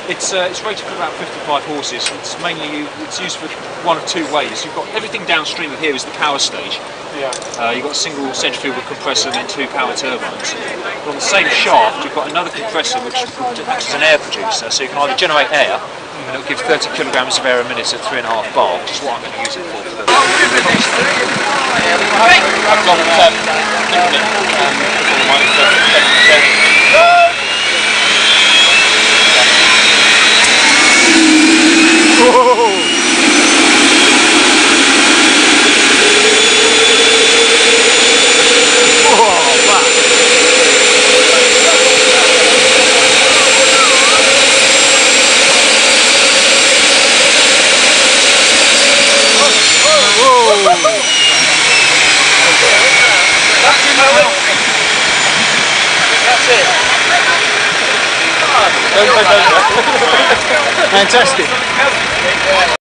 It's rated for about 55 horses. It's used for one of two ways. You've got everything downstream of here is the power stage. Yeah. You've got a single centrifugal compressor and then two power turbines. But on the same shaft, you've got another compressor which acts as an air producer. So you can either generate air, and it'll give 30 kilograms of air a minute at 3.5 bar, which is what I'm going to use it for. Fantastic.